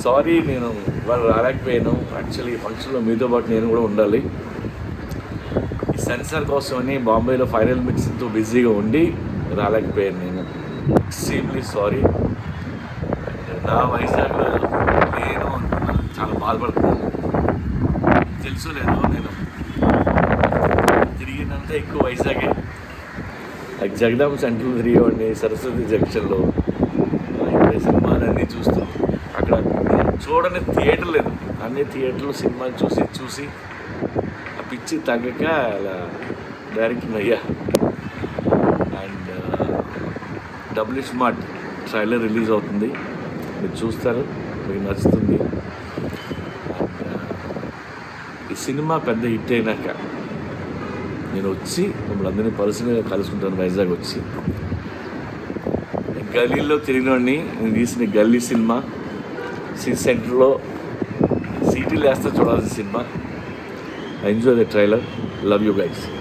Sorry, నేను వాళ్ళు రాలేకపోయాను. Actually ఫంక్షన్లో మీతో పాటు నేను కూడా ఉండాలి. ఈ సెన్సార్ కోసమని బాంబేలో ఫైనల్ మిక్సింగ్తో బిజీగా ఉండి రాలేకపోయాను. నేను ఎక్స్ట్రీమ్లీ సారీ. నా వైజాగ్లో నేను చాలా బాధపడుతున్నాను. తెలుసు లేదు, నేను తిరిగినంత ఎక్కువ వైజాగే. జగదాంబ సెంటర్లో తిరిగేవాడిని, సరస్వతి జంక్షన్లో ఇక్కడ సినిమాలన్నీ చూస్తూ. అక్కడ చూడని థియేటర్ లేదు, అన్ని థియేటర్లో సినిమాలు చూసి ఆ పిచ్చి తగ్గక అలా డైరెక్టర్ అయ్యా. And double smart trailer release అవుతుంది, మీరు చూస్తారు, మీకు నచ్చుతుంది. ఈ సినిమా పెద్ద హిట్ అయినాక నేను వచ్చి మిమ్మల్ని అందరినీ పర్సనల్గా కలుసుకుంటాను. వైజాగ్ వచ్చి గల్లీలో తిరిగినోడిని. నేను తీసిన గల్లీ సినిమా సిటీ సెంటర్లో సీటీలు వేస్తే చూడాల్సిన సినిమా. Enjoy the trailer. Love you guys.